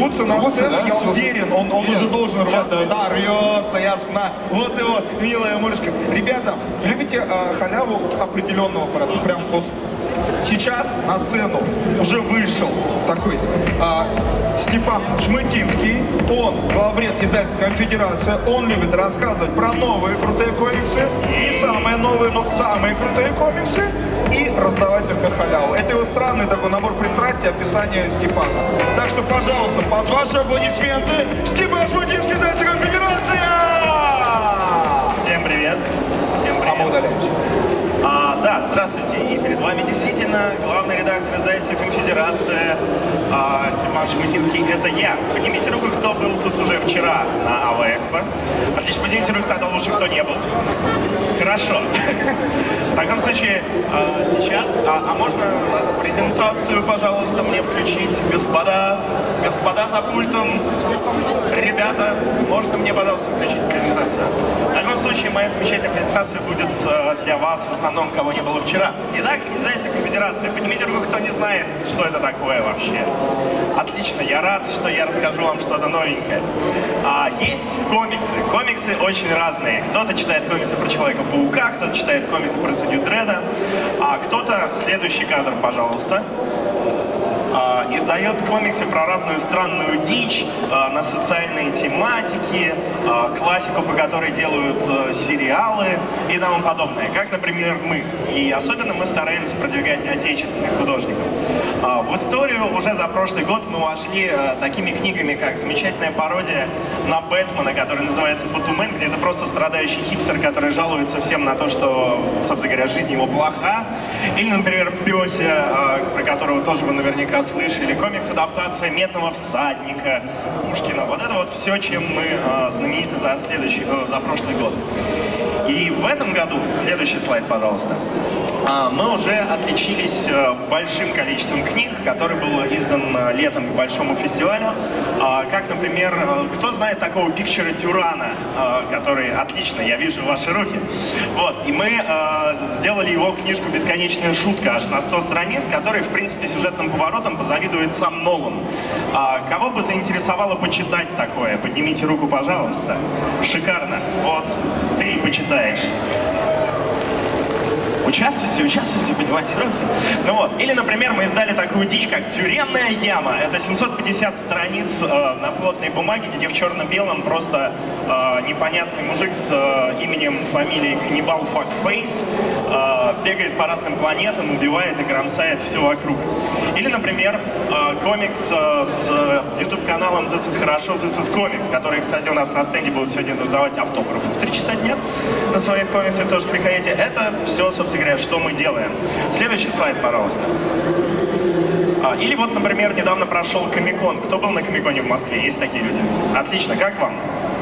рвутся на сцену, я уверен, он уже должен рваться. Да, рвется, ясно. Вот его, милая мордочка. Ребята, любите халяву определенного аппарата? Прям вот сейчас на сцену уже вышел такой Степан Жмытинский. Он главред издательской конфедерации. Он любит рассказывать про новые крутые комиксы. Не самые новые, но самые крутые комиксы. И раздавать их на халяву. Это его странный такой набор пристрастий, описание Степана. Так что, пожалуйста, под ваши аплодисменты, Степан Жмытинский, издательская конфедерация! Всем привет. Всем привет. А мы удаляемся. Да, здравствуйте. И перед вами действительно главный редактор издательской конфедерации Степан Жмытинский. Это я. Поднимите руку, кто был тут уже вчера на АВЭкспо. Отлично, поднимите руку, тогда лучше, кто не был. Хорошо. В таком случае, сейчас, можно презентацию, пожалуйста, мне включить, господа за пультом, ребята, можно мне, пожалуйста, включить презентацию? В таком случае, моя замечательная презентация будет для вас, в основном, кого не было вчера. Итак, издательская конфедерация. Поднимите руку, кто не знает, что это такое вообще. Отлично, я рад, что я расскажу вам что-то новенькое. Есть комиксы. Комиксы очень разные. Кто-то читает комиксы про Человека-паука, кто-то читает комиксы про Судью Дредда, а кто-то, следующий кадр, пожалуйста, издает комиксы про разную странную дичь, на социальные тематики, классику, по которой делают сериалы и тому подобное. Как, например, мы. И особенно мы стараемся продвигать отечественных художников. В историю уже за прошлый год мы вошли такими книгами, как замечательная пародия на Бэтмена, которая называется «Батумен», где это просто страдающий хипстер, который жалуется всем на то, что, собственно говоря, жизнь его плоха. Или, например, «Пёся», про которого тоже вы наверняка слышали. Комикс-адаптация «Медного всадника» Пушкина. Вот это вот все, чем мы знамениты за прошлый год. И в этом году, следующий слайд, пожалуйста, мы уже отличились большим количеством книг, который был издан летом к большому фестивалю. Как, например, кто знает такого Пикчера Дюрана, который отлично, я вижу ваши руки. Вот, и мы сделали его книжку «Бесконечная шутка», аж на 100 страниц, который, в принципе, сюжетным поворотом позавидует сам Нолан. Кого бы заинтересовало почитать такое? Поднимите руку, пожалуйста. Шикарно. Вот, ты и почитаешь. Участвуйте, поднимайте руки. Ну вот. Или, например, мы издали такую дичь, как «Тюремная яма». Это 750 страниц на плотной бумаге, где в черно-белом просто непонятный мужик с именем, фамилией Каннибал Факфейс бегает по разным планетам, убивает и кромсает все вокруг. Или, например, комикс с YouTube-каналом This is хорошо, This is Comics, который, кстати, у нас на стенде будут сегодня раздавать автографы в 3 часа дня. На своих комиксах тоже приходите. Это все, собственно говоря, что мы делаем. Следующий слайд, пожалуйста. Или вот, например, недавно прошел Комик-кон. Кто был на Комик-коне в Москве? Есть такие люди? Отлично. Как вам?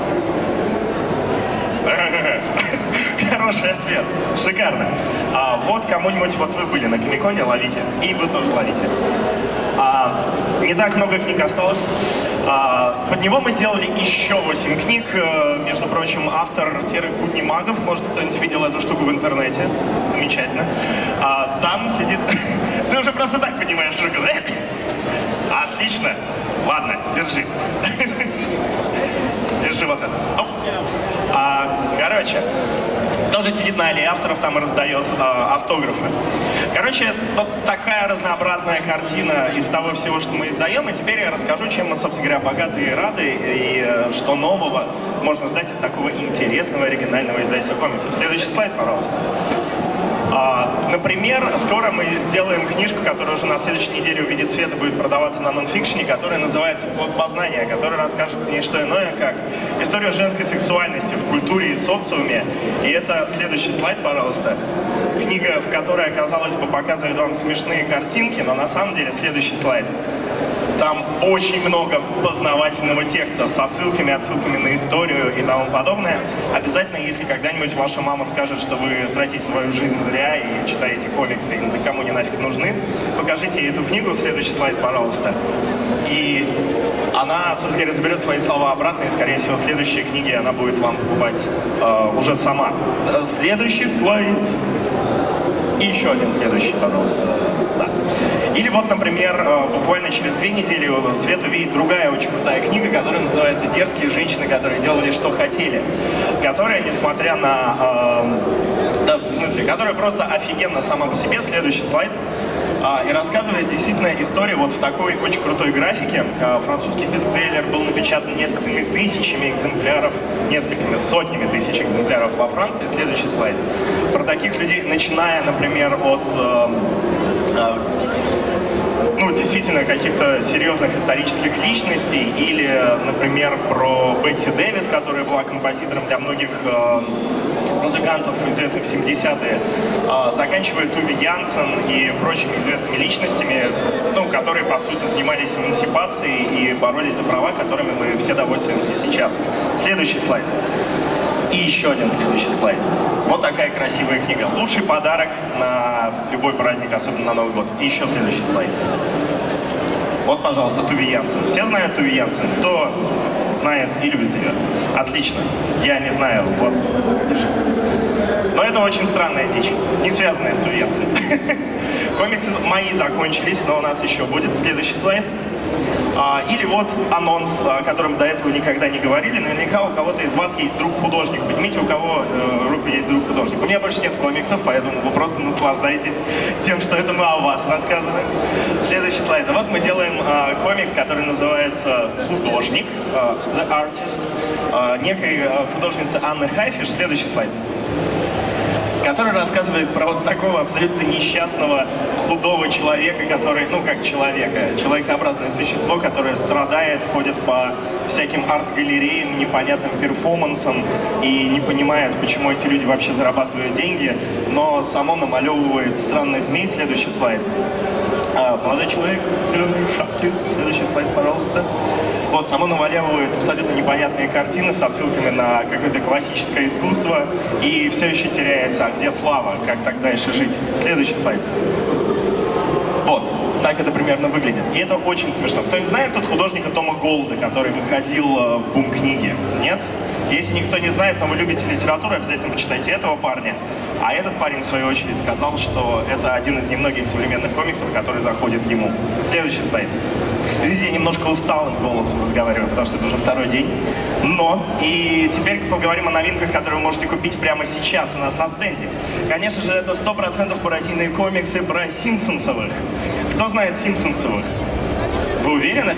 Хороший ответ. Шикарно. Вот кому-нибудь, вот вы были на Комик-коне, ловите. И вы тоже ловите. Не так много книг осталось. Под него мы сделали еще 8 книг. Между прочим, автор «Серых будней магов». Может, кто-нибудь видел эту штуку в интернете. Замечательно. Там сидит... Ты уже просто так понимаешь руку, да? Отлично. Ладно, держи. Держи вот это. Оп. Короче, тоже сидит на аллее авторов, там и раздает автографы. Короче, вот такая разнообразная картина из того всего, что мы издаем. И теперь я расскажу, чем мы, собственно говоря, богаты и рады, и что нового можно ждать от такого интересного, оригинального издательства комиксов. Следующий слайд, пожалуйста. Например, скоро мы сделаем книжку, которая уже на следующей неделе увидит свет и будет продаваться на нонфикшене, которая называется «Плод познания», которая расскажет не что иное, как историю женской сексуальности в культуре и социуме. И это следующий слайд, пожалуйста. Книга, в которой, казалось бы, показывает вам смешные картинки, но на самом деле следующий слайд. Там очень много познавательного текста со ссылками, отсылками на историю и тому подобное. Обязательно, если когда-нибудь ваша мама скажет, что вы тратите свою жизнь зря и читаете комиксы и никому не нафиг нужны, покажите ей эту книгу. Следующий слайд, пожалуйста. И она, собственно говоря, заберет свои слова обратно, и, скорее всего, следующие книги она будет вам покупать уже сама. Следующий слайд. И еще один следующий, пожалуйста. Да. И Или вот, например, буквально через 2 недели свет увидит другая очень крутая книга, которая называется «Дерзкие женщины, которые делали, что хотели», которая, несмотря на... да, в смысле, которая просто офигенно сама по себе. Следующий слайд. И рассказывает действительно историю вот в такой очень крутой графике. Французский бестселлер был напечатан несколькими тысячами экземпляров, несколькими сотнями тысяч экземпляров во Франции. Следующий слайд. Про таких людей, начиная, например, от ну, действительно, каких-то серьезных исторических личностей, или, например, про Бетти Дэвис, которая была композитором для многих музыкантов, известных в 70-е, заканчивая Туви Янсен и прочими известными личностями, ну, которые, по сути, занимались эмансипацией и боролись за права, которыми мы все довольствуемся сейчас. Следующий слайд. И еще один следующий слайд. Вот такая красивая книга. Лучший подарок на любой праздник, особенно на Новый год. И еще следующий слайд. Вот, пожалуйста, Туви Янсен. Все знают Туви Янсен? Кто знает и любит ее? Отлично. Я не знаю. Вот, держи. Но это очень странная дичь, не связанная с Туви Янсен. Комиксы мои закончились, но у нас еще будет следующий слайд. Или вот анонс, о котором до этого никогда не говорили. Наверняка у кого-то из вас есть друг-художник. Поднимите, у кого руку есть друг-художник. У меня больше нет комиксов, поэтому вы просто наслаждайтесь тем, что это мы о вас рассказываем. Следующий слайд. Вот мы делаем комикс, который называется «Художник», «The Artist», некой художницы Анны Хайфиш. Следующий слайд. Который рассказывает про вот такого абсолютно несчастного, худого человека, который, ну, как человека, человекообразное существо, которое страдает, ходит по всяким арт-галереям, непонятным перформансам и не понимает, почему эти люди вообще зарабатывают деньги, но само намалевывает странных змей. Следующий слайд. Молодой человек в зеленой шапке. Следующий слайд, пожалуйста. Вот, само намалевывает абсолютно непонятные картины с отсылками на какое-то классическое искусство и все еще теряется. А где слава? Как так дальше жить? Следующий слайд. Вот, так это примерно выглядит. И это очень смешно. Кто-нибудь знает тут художника Тома Голда, который выходил в бум-книге? Нет? Если никто не знает, но вы любите литературу, обязательно почитайте этого парня. А этот парень, в свою очередь, сказал, что это один из немногих современных комиксов, который заходит ему. Следующий слайд. Здесь я немножко усталым голосом разговариваю, потому что это уже второй день. Но, и теперь поговорим о новинках, которые вы можете купить прямо сейчас у нас на стенде. Конечно же, это 100% пародийные комиксы про Симпсонсовых. Кто знает Симпсонсовых? Вы уверены?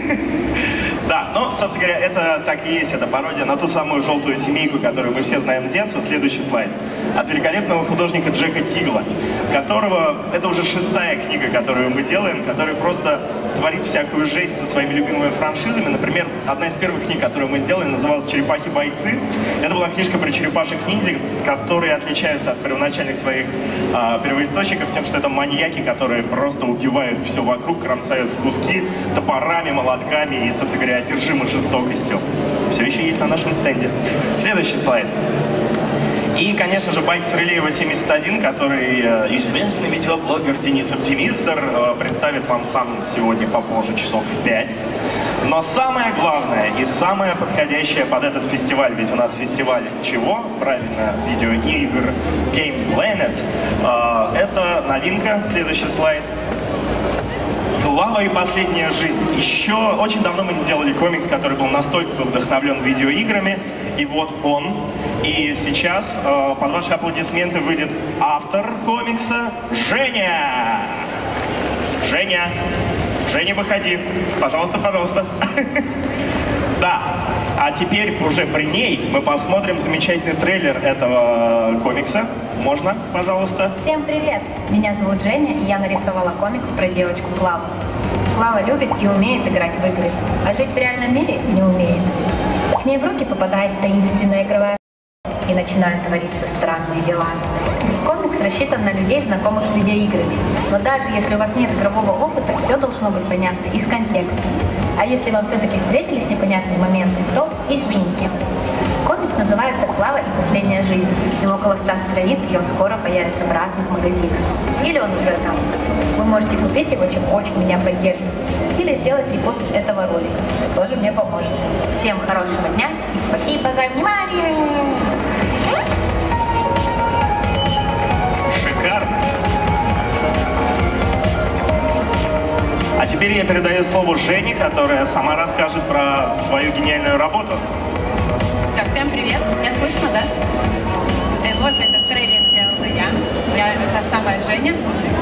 Да, ну, собственно говоря, это так и есть, это пародия на ту самую желтую семейку, которую мы все знаем с детства. Следующий слайд. От великолепного художника Джека Тигла, которого, это уже 6-я книга, которую мы делаем, который просто творит всякую жесть со своими любимыми франшизами. Например, одна из первых книг, которую мы сделали, называлась «Черепахи-бойцы». Это была книжка про черепашек-ниндзя, которые отличаются от первоначальных своих первоисточников тем, что это маньяки, которые просто убивают все вокруг, кромсают в куски топорами, молотками и, собственно говоря, одержимы жестокостью. Все еще есть на нашем стенде. Следующий слайд. И, конечно же, Байк с Рылеева 71, который известный видеоблогер Денис Оптимистр представит вам сам сегодня попозже, часов в 5. Но самое главное и самое подходящее под этот фестиваль, ведь у нас фестиваль чего? Правильно, видеоигр Game Planet. Это новинка, следующий слайд. «Клава и последняя жизнь». Еще очень давно мы не делали комикс, который был настолько вдохновлен видеоиграми. И вот он. И сейчас под ваши аплодисменты выйдет автор комикса Женя. Женя. Женя, выходи. Пожалуйста, пожалуйста. Да. А теперь уже при ней мы посмотрим замечательный трейлер этого комикса. Можно, пожалуйста? Всем привет! Меня зовут Женя, и я нарисовала комикс про девочку Клаву. Клава любит и умеет играть в игры, а жить в реальном мире не умеет. К ней в руки попадает таинственная игровая и начинают твориться странные дела. Комикс рассчитан на людей, знакомых с видеоиграми. Но даже если у вас нет игрового опыта, все должно быть понятно из контекста. А если вам все-таки встретились непонятные моменты, то извините. Комикс называется «Клава и последняя жизнь». Ему около 100 страниц, и он скоро появится в разных магазинах. Или он уже там. Вы можете купить его, чем очень меня поддержит. Или сделать репост этого ролика. Это тоже мне поможет. Всем хорошего дня и спасибо за внимание! Шикарно! А теперь я передаю слово Жене, которая сама расскажет про свою гениальную работу. Всем привет, меня слышно, да? Вот этот трейлер сделала я та самая Женя.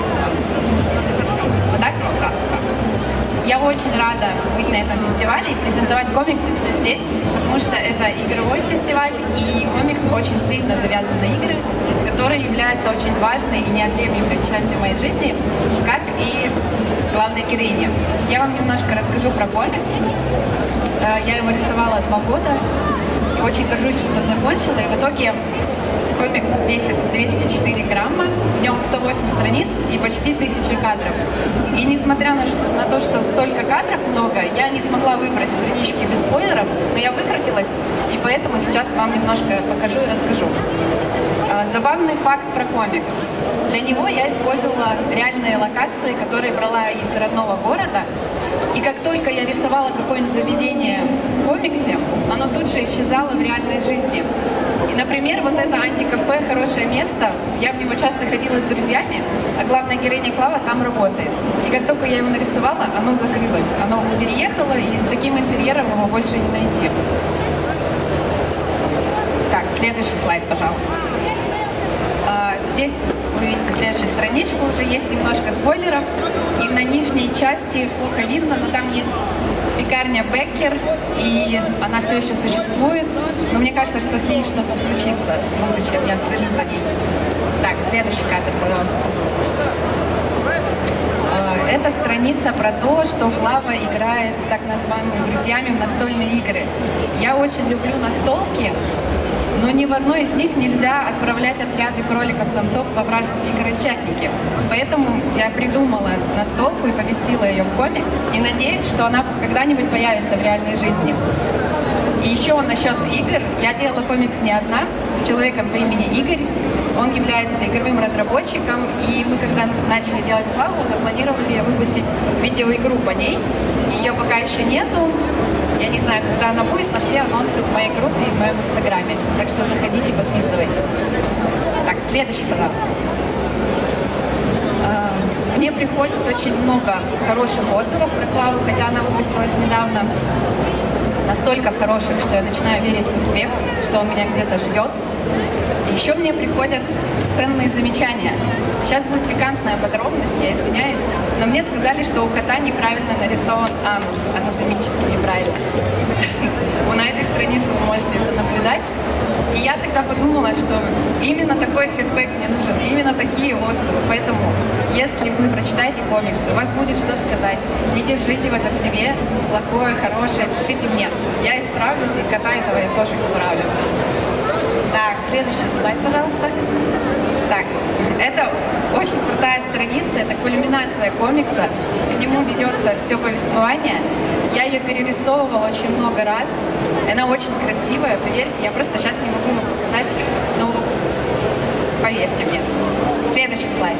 Вот так? Я очень рада быть на этом фестивале и презентовать комиксы здесь, потому что это игровой фестиваль, и комикс очень сильно завязан на игры, которые являются очень важной и неотъемлемой частью моей жизни, как и главной героини. Я вам немножко расскажу про комикс. Я его рисовала 2 года, и очень горжусь, что закончила, и в итоге комикс весит 204 грамма, в нем 108 страниц и почти 1000 кадров. И несмотря на то, что столько кадров много, я не смогла выбрать странички без спойлеров, но я выкрутилась, и поэтому сейчас вам немножко покажу и расскажу. Забавный факт про комикс. Для него я использовала реальные локации, которые брала из родного города. И как только я рисовала какое-нибудь заведение в комиксе, оно тут же исчезало в реальной жизни. И, например, вот это антикафе «Хорошее место», я в него часто ходила с друзьями, а главная героиня Клава там работает. И как только я его нарисовала, оно закрылось. Оно переехало, и с таким интерьером его больше не найти. Так, следующий слайд, пожалуйста. Здесь вы видите следующую страничку, уже есть немножко спойлеров. И на нижней части плохо видно, но там есть пекарня Беккер, и она все еще существует. Но мне кажется, что с ней что-то случится в будущем, я слежу за ней. Так, следующий кадр, пожалуйста. Это страница про то, что Клава играет с так называемыми друзьями в настольные игры. Я очень люблю настолки, но ни в одной из них нельзя отправлять отряды кроликов-самцов во вражеские крольчатники. Поэтому я придумала настолку и поместила ее в комикс, и надеюсь, что она когда-нибудь появится в реальной жизни. И еще насчет игр. Я делала комикс не одна, с человеком по имени Игорь. Он является игровым разработчиком, и мы, когда начали делать Клаву, запланировали выпустить видеоигру по ней. Ее пока еще нету. Я не знаю, когда она будет, но все анонсы в моей группе и в моем инстаграме. Так что заходите, подписывайтесь. Так, следующий, пожалуйста. Мне приходит очень много хороших отзывов про Клаву, хотя она выпустилась недавно. Настолько хороших, что я начинаю верить в успех, что он меня где-то ждет. И еще мне приходят ценные замечания. Сейчас будет пикантная подробность, я извиняюсь, но мне сказали, что у кота неправильно нарисован анус, анатомически неправильно. На этой странице вы можете это наблюдать. И я тогда подумала, что именно такой фидбэк мне нужен, именно такие отзывы. Поэтому, если вы прочитаете комиксы, у вас будет что сказать, не держите в это в себе, плохое, хорошее, пишите мне. Я исправлюсь, и кота этого я тоже исправлю. Так, следующий слайд, пожалуйста. Так, это очень крутая страница, это кульминация комикса. К нему ведется все повествование. Я ее перерисовывала очень много раз. Она очень красивая, поверьте. Я просто сейчас не могу вам показать, но поверьте мне. Следующий слайд.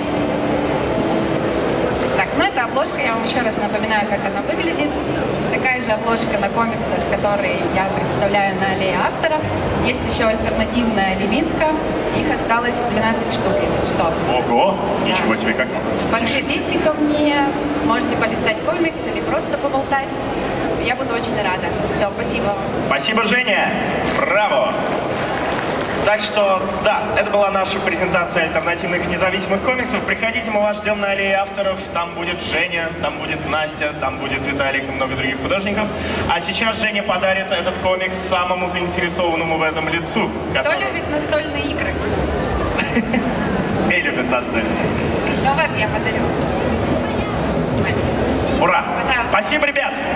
Так, ну это обложка, я вам еще раз напоминаю, как она выглядит. Такая же обложка на комиксах, которые я представляю на аллее авторов. Есть еще альтернативная лимитка, их осталось 12 штук, если что. Ого, ничего себе, как. Подходите ко мне, можете полистать комикс или просто поболтать. Я буду очень рада. Все, спасибо. Спасибо, Женя. Браво. Так что, да, это была наша презентация альтернативных и независимых комиксов. Приходите, мы вас ждем на аллее авторов. Там будет Женя, там будет Настя, там будет Виталик и много других художников. А сейчас Женя подарит этот комикс самому заинтересованному в этом лицу. Кто любит настольные игры? Все любят настольные. Ну вот, я подарю. Ура! Пожалуйста. Спасибо, ребят!